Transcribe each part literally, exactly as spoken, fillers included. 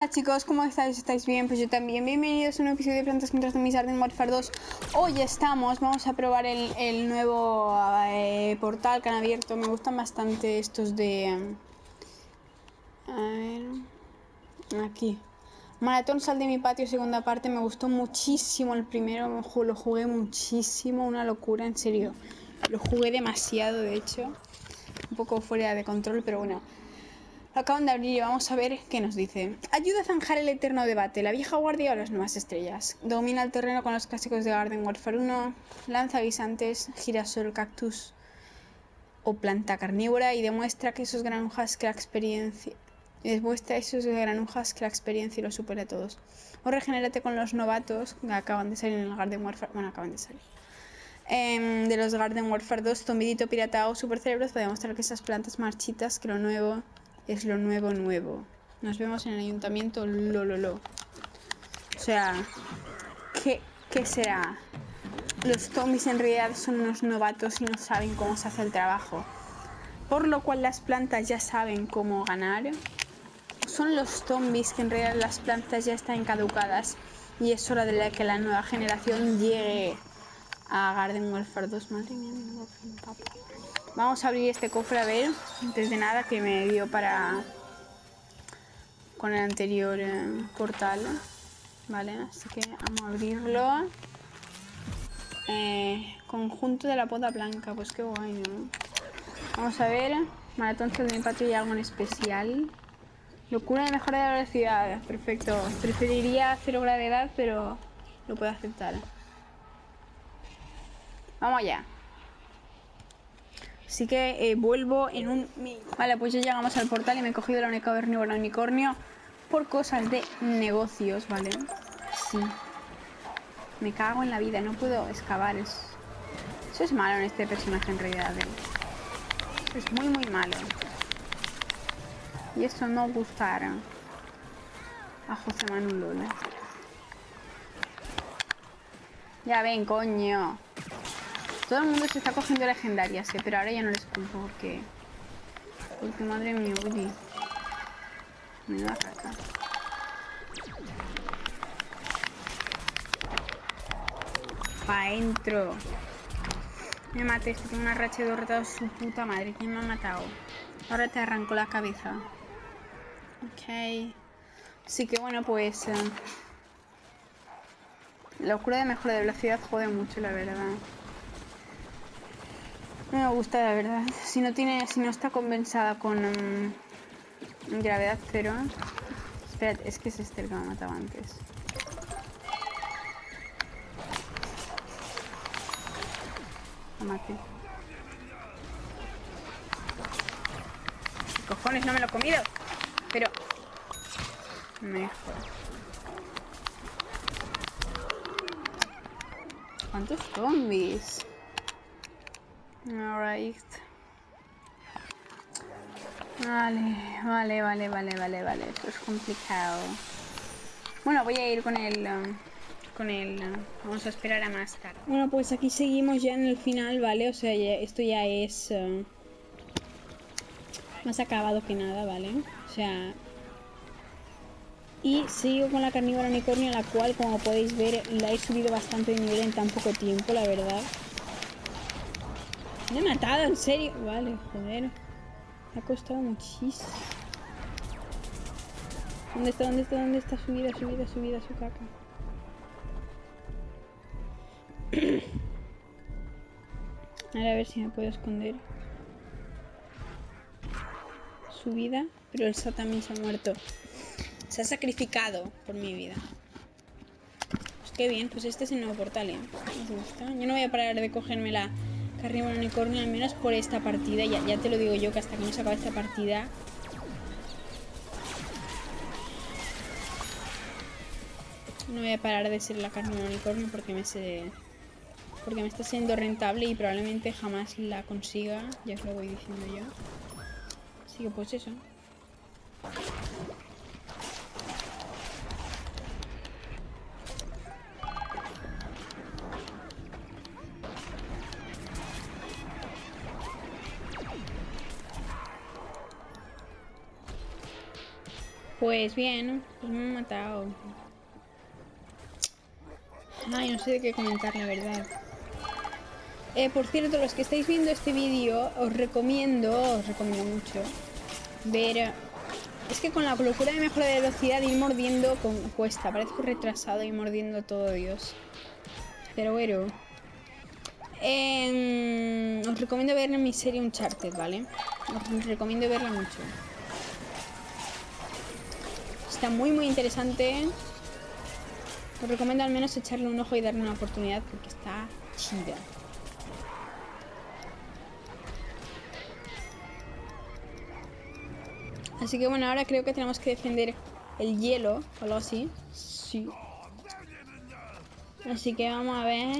Hola chicos, ¿cómo estáis? ¿Estáis bien? Pues yo también. Bienvenidos a un episodio de Plantas contra Zombies Garden Warfare dos. Hoy estamos, vamos a probar el, el nuevo eh, portal que han abierto. Me gustan bastante estos de... A ver... Aquí. Maratón Sal de mi patio, segunda parte. Me gustó muchísimo el primero, lo jugué muchísimo, una locura, en serio. Lo jugué demasiado, de hecho. Un poco fuera de control, pero bueno. Lo acaban de abrir y vamos a ver qué nos dice. Ayuda a zanjar el eterno debate, la vieja guardia o las nuevas estrellas. Domina el terreno con los clásicos de Garden Warfare uno. Lanza guisantes, girasol, cactus o planta carnívora y demuestra que esos granujas que la experiencia... Demuestra esos granujas que la experiencia lo supera a todos. O regenérate con los novatos que acaban de salir en el Garden Warfare... Bueno, acaban de salir. Eh, de los Garden Warfare dos, Zombidito Pirata o Supercerebros para demostrar que esas plantas marchitas, que lo nuevo... es lo nuevo nuevo. Nos vemos en el ayuntamiento. Lo, lo, lo. O sea, ¿qué, qué será? Los zombies en realidad son unos novatos y no saben cómo se hace el trabajo. Por lo cual las plantas ya saben cómo ganar. Son los zombies que en realidad las plantas ya están caducadas. Y es hora de la que la nueva generación llegue a Garden Warfare dos. Madre mía, mi papá. Vamos a abrir este cofre a ver. Antes de nada que me dio para... con el anterior eh, portal, vale, así que vamos a abrirlo. Eh, conjunto de la poda blanca, pues qué guay, ¿no? Vamos a ver, maratón de mi patio y algo en especial. Locura de mejora de la velocidad, perfecto. Preferiría cero gravedad, pero lo puedo aceptar. Vamos allá. Así que eh, vuelvo en un... Vale, pues ya llegamos al portal y me he cogido la única carnívora unicornio por cosas de negocios, ¿vale? Sí. Me cago en la vida, no puedo excavar. Es... Eso es malo en este personaje en realidad, ¿eh? Eso es muy, muy malo. Y eso no gustará a José Manuel Lola. Ya ven, coño. Todo el mundo se está cogiendo legendarias, ¿eh? Pero ahora ya no les culpo porque... Porque madre mía, uy. Menuda caca. Pa' dentro. Me maté, estoy con una racha de derrotados su puta madre. ¿Quién me ha matado? Ahora te arranco la cabeza. Ok. Así que bueno, pues... Eh, la locura de mejora de velocidad jode mucho, la verdad. No me gusta, la verdad. Si no tiene, si no está compensada con um, gravedad cero. Espérate, es que es este el que me ha matado antes. Lo maté. ¿Qué cojones? No me lo he comido. Pero... Mejor. ¿Cuántos zombies? Alright. Vale, vale, vale, vale, vale, vale. Esto es complicado. Bueno, voy a ir con el... Um, con el... Uh, vamos a esperar a más tarde. Bueno, pues aquí seguimos ya en el final, ¿vale? O sea, ya, esto ya es... Uh, más acabado que nada, ¿vale? O sea... Y sigo con la carnívora unicornio, la cual, como podéis ver, la he subido bastante de nivel en tan poco tiempo, la verdad. Me he matado, en serio. Vale, joder. Me ha costado muchísimo. ¿Dónde está? ¿Dónde está? ¿Dónde está? Subida, subida, subida, su caca. Ahora a ver si me puedo esconder. Subida. Pero el Sa también se ha muerto. Se ha sacrificado por mi vida. Pues qué bien, pues este es el nuevo portal, ¿eh? Me gusta. Yo no voy a parar de cogerme la carnívora unicornio, al menos por esta partida. Ya, ya te lo digo yo, que hasta que no se acabe esta partida... No voy a parar de ser la carnívora unicornio porque me se... Porque me está siendo rentable y probablemente jamás la consiga. Ya os lo voy diciendo yo. Así que pues eso. Pues bien, pues me han matado. Ay, no sé de qué comentar, la verdad. Eh, por cierto, los que estáis viendo este vídeo, os recomiendo, os recomiendo mucho, ver... Es que con la locura de mejora de velocidad ir mordiendo con, cuesta, parezco retrasado y mordiendo todo, Dios. Pero bueno. Eh, os recomiendo ver mi serie Uncharted, ¿vale? Os recomiendo verla mucho. Está muy muy interesante. Os recomiendo al menos echarle un ojo y darle una oportunidad porque está chida. Así que bueno, ahora creo que tenemos que defender el hielo o algo así. Sí. Así que vamos a ver.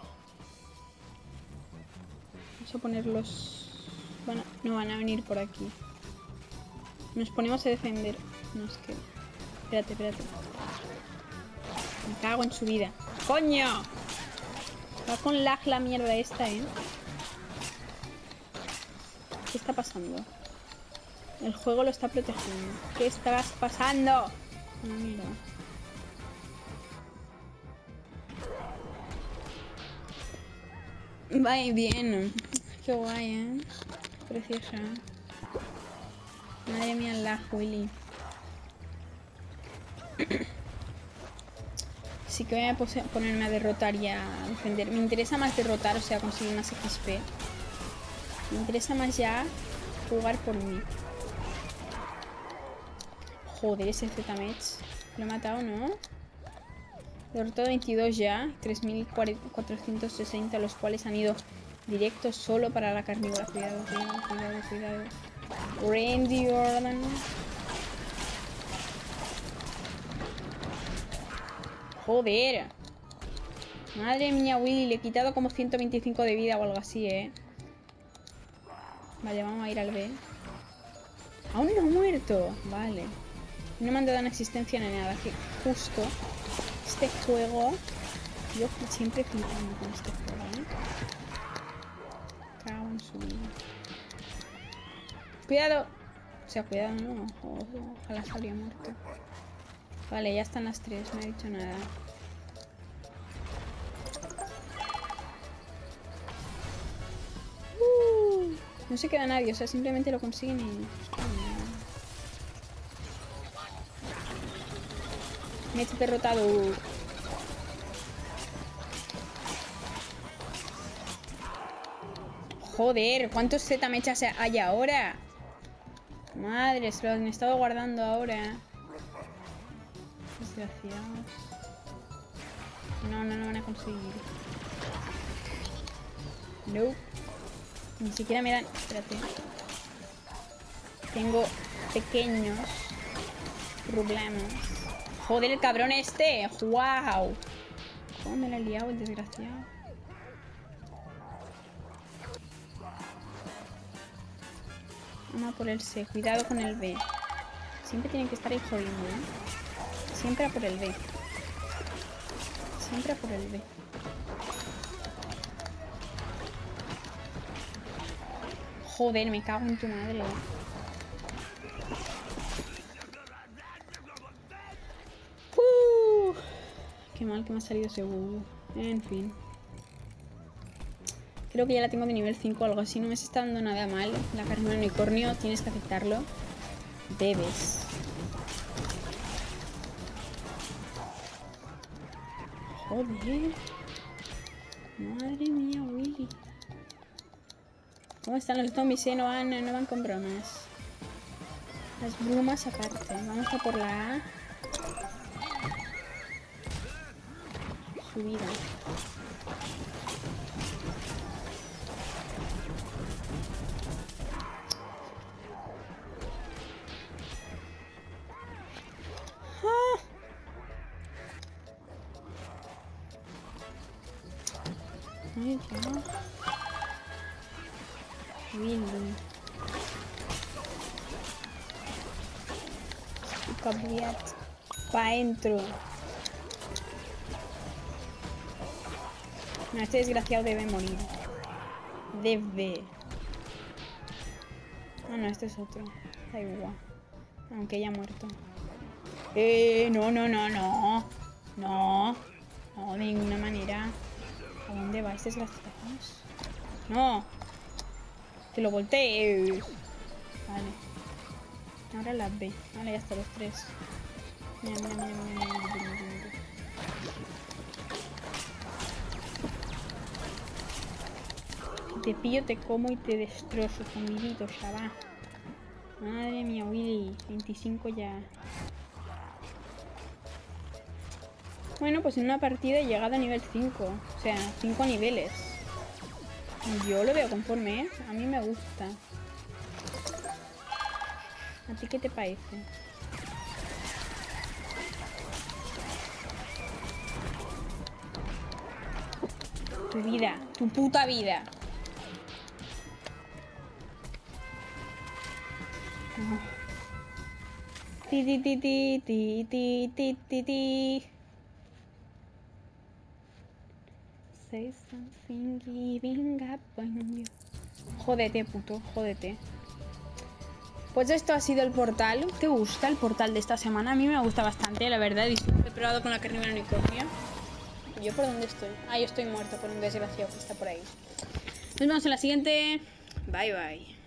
Vamos a ponerlos... Bueno, no van a venir por aquí. Nos ponemos a defender. No, es que... Espérate, espérate. Me cago en su vida. ¡Coño! Va con lag la mierda esta, ¿eh? ¿Qué está pasando? El juego lo está protegiendo. ¿Qué está pasando? Ah, mira. Va bien. Qué guay, ¿eh? Preciosa. Madre mía, el lag, Willy. Sí que voy a ponerme a derrotar y a defender. Me interesa más derrotar, o sea, conseguir más X P. Me interesa más ya jugar por mí. Joder, ese Z-Mech. Lo he matado, ¿no? He derrotado veintidós ya. tres mil cuatrocientos sesenta, los cuales han ido directos solo para la carnívora. Cuidado, cuidado, cuidado, cuidado. Randy Orton. Joder. Madre mía, Willy. Le he quitado como ciento veinticinco de vida o algo así, ¿eh? Vale, vamos a ir al B. Aún no ha muerto. Vale. No me han dado una existencia ni nada. Que justo este juego... Yo siempre flipando con este juego, ¿eh? Cago en su vida. Cuidado. O sea, cuidado, no. Ojalá se habría muerto. Vale, ya están las tres. No he dicho nada. Uh, no se queda nadie. O sea, simplemente lo consiguen y... Me he derrotado. Joder, ¿cuántos Z-Mechas hay ahora? Madre, se los han estado guardando ahora. Desgraciados. No, no, no van a conseguir. No. Ni siquiera me dan... Espérate. Tengo pequeños problemas. Joder, el cabrón este. ¡Wow! ¿Cómo me la he liado el desgraciado? Vamos a por el C. Cuidado con el B. Siempre tienen que estar ahí jodiendo, ¿eh? Siempre a por el B. Siempre a por el B. Joder, me cago en tu madre, ¿eh? Uh, qué mal que me ha salido ese uh. En fin. Creo que ya la tengo de nivel cinco o algo así. No me está dando nada mal. La carne del unicornio, tienes que aceptarlo. Debes. Joder. Madre mía, Willy. ¿Cómo están los zombies? Eh? No van, no van con bromas. Las brumas aparte. Vamos a por la A. Subida. ¡Ah! Ay, ya. Willy. Cabriat. Pa' adentro. No, este desgraciado debe morir. Debe. Ah, no, este es otro. Da igual. Aunque haya muerto. Eh, no, no, no, no. No. No, de ninguna manera. ¿A dónde vais, desgraciados? No. Que lo voltees. Vale. Ahora las B. Vale, ya está, los tres. Mira, mira, mira, mira, mira, mira, mira, mira. Si te pillo, te como y te destrozo, zombidito, chaval. Madre mía, Willy. veinticinco ya. Bueno, pues en una partida he llegado a nivel cinco. O sea, cinco niveles. Yo lo veo conforme, ¿eh? A mí me gusta. ¿A ti qué te parece? Tu vida, tu puta vida. No. Ti ti ti ti ti ti ti ti ti. Say something giving up on you. Jódete, puto, jódete. Pues esto ha sido el portal. ¿Te gusta el portal de esta semana? A mí me gusta bastante, la verdad. Y he probado con la carnívora unicornio. ¿Yo por dónde estoy? Ah, yo estoy muerto por un desgraciado que está por ahí. Nos vemos en la siguiente. Bye, bye.